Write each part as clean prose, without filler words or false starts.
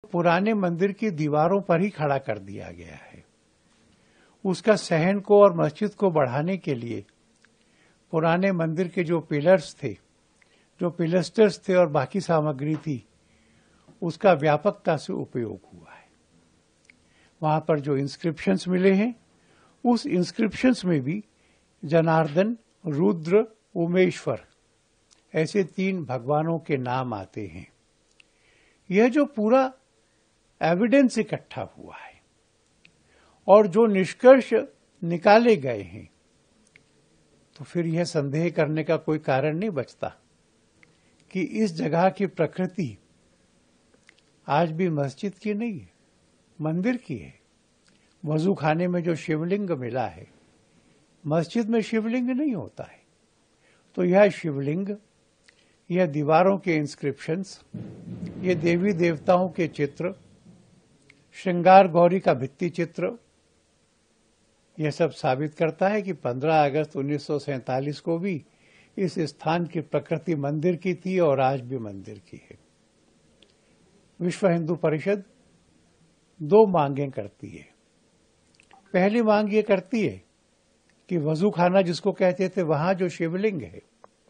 पुराने मंदिर की दीवारों पर ही खड़ा कर दिया गया है। उसका सहन को और मस्जिद को बढ़ाने के लिए पुराने मंदिर के जो पिलर्स थे, जो पिलस्टर्स थे और बाकी सामग्री थी, उसका व्यापकता से उपयोग हुआ है। वहां पर जो इंस्क्रिप्शंस मिले हैं, उस इंस्क्रिप्शंस में भी जनार्दन, रुद्र, उमेश्वर ऐसे 3 भगवानों के नाम आते हैं। यह जो पूरा एविडेंस इकट्ठा हुआ है और जो निष्कर्ष निकाले गए हैं, तो फिर यह संदेह करने का कोई कारण नहीं बचता कि इस जगह की प्रकृति आज भी मस्जिद की नहीं है, मंदिर की है। वजू खाने में जो शिवलिंग मिला है, मस्जिद में शिवलिंग नहीं होता है। तो यह शिवलिंग, यह दीवारों के इंस्क्रिप्शंस, ये देवी देवताओं के चित्र, श्रृंगार गौरी का भित्ति चित्र, यह सब साबित करता है कि 15 अगस्त 1947 को भी इस स्थान की प्रकृति मंदिर की थी और आज भी मंदिर की है। विश्व हिंदू परिषद 2 मांगें करती है। पहली मांग ये करती है कि वजू खाना जिसको कहते थे, वहां जो शिवलिंग है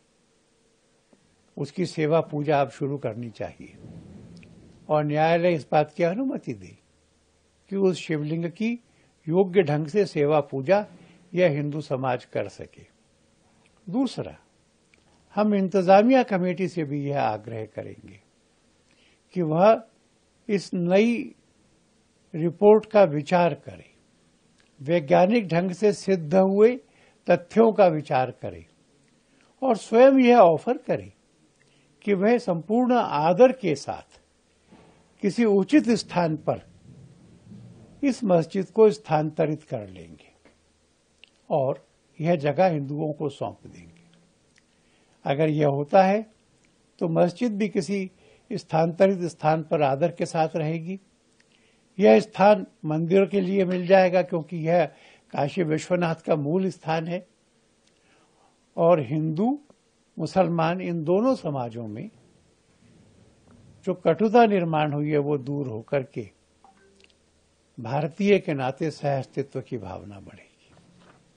उसकी सेवा पूजा अब शुरू करनी चाहिए और न्यायालय इस बात की अनुमति दे कि उस शिवलिंग की योग्य ढंग से सेवा पूजा यह हिंदू समाज कर सके। दूसरा, हम इंतजामिया कमेटी से भी यह आग्रह करेंगे कि वह इस नई रिपोर्ट का विचार करे, वैज्ञानिक ढंग से सिद्ध हुए तथ्यों का विचार करे और स्वयं यह ऑफर करे कि वह संपूर्ण आदर के साथ किसी उचित स्थान पर इस मस्जिद को स्थानांतरित कर लेंगे और यह जगह हिंदुओं को सौंप देंगे। अगर यह होता है तो मस्जिद भी किसी स्थानांतरित स्थान पर आदर के साथ रहेगी। यह स्थान मंदिर के लिए मिल जाएगा क्योंकि यह काशी विश्वनाथ का मूल स्थान है और हिंदू मुसलमान इन दोनों समाजों में जो कटुता निर्माण हुई है वो दूर होकर के भारतीय के नाते सह अस्तित्व की भावना बढ़े।